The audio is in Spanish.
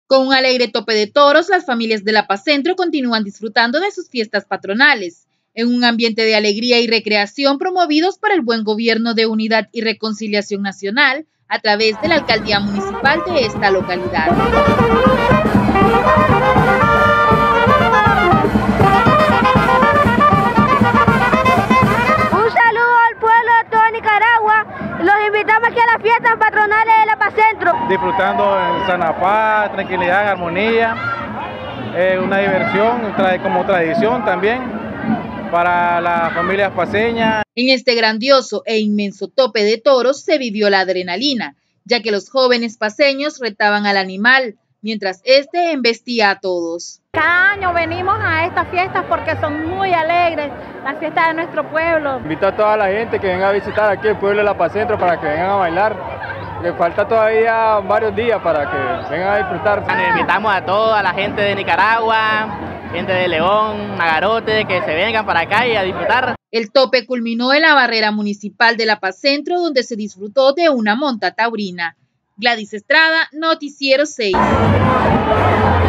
Con un alegre tope de toros, las familias de La Paz Centro continúan disfrutando de sus fiestas patronales, en un ambiente de alegría y recreación promovidos por el buen gobierno de Unidad y Reconciliación Nacional a través de la alcaldía municipal de esta localidad. Un saludo al pueblo de toda Nicaragua. Los invitamos aquí a las fiestas patronales de La Paz Centro. Disfrutando en sana paz, tranquilidad, armonía, una diversión como tradición también para las familias paceñas. En este grandioso e inmenso tope de toros se vivió la adrenalina, ya que los jóvenes paceños retaban al animal, mientras este embestía a todos. Cada año venimos a estas fiestas porque son muy alegres, las fiestas de nuestro pueblo. Invito a toda la gente que venga a visitar aquí el pueblo de La Paz Centro para que vengan a bailar. Que falta todavía varios días para que vengan a disfrutar. Invitamos a toda la gente de Nicaragua, gente de León, Magarote, que se vengan para acá y a disfrutar. El tope culminó en la barrera municipal de La Paz Centro, donde se disfrutó de una monta taurina. Gladys Estrada, Noticiero 6.